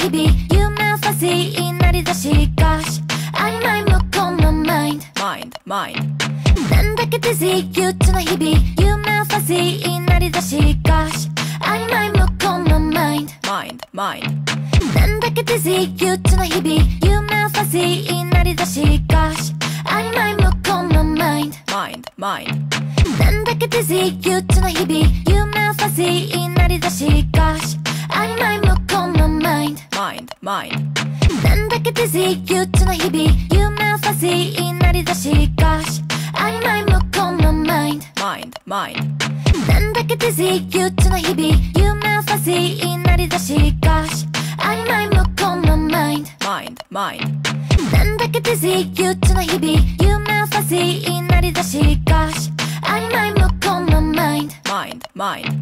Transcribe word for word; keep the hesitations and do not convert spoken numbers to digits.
日々夢ファジーになりだしgosh曖昧無根のマインドマインドマインドなんだけディズィー憂鬱な日々夢ファジーになりだしgosh曖昧無根のマインドマインドマインドなんだけディズィー憂鬱な日々夢ファジーになりだしgosh曖昧無根のマインドマインドマインドなんだけディズィー憂鬱な日々夢ファジーになりだしgosh曖昧無根のマインドマインドマインドなんだけディズィー憂鬱な日々夢ファジーになりだしgosh曖昧無根のマインドマインドマインドなんだけディズィー憂鬱な日々夢ファジーになりだしgosh曖昧無根のマインドマインドマインドなんだけディズィー憂鬱な日々夢ファジーになりだしgosh曖昧無根のマインドマインドマインド